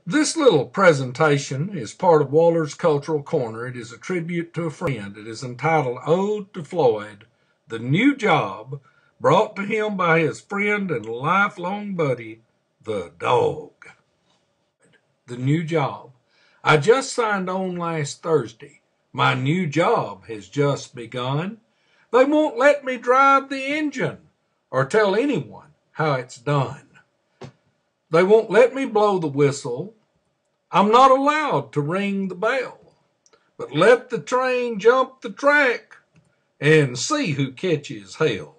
This little presentation is part of Waller's Cultural Corner. It is a tribute to a friend. It is entitled Ode to Floyd, the new job brought to him by his friend and lifelong buddy, the dog. The new job. I just signed on last Thursday. My new job has just begun. They won't let me drive the engine or tell anyone how it's done. They won't let me blow the whistle. I'm not allowed to ring the bell, but let the train jump the track and see who catches hell.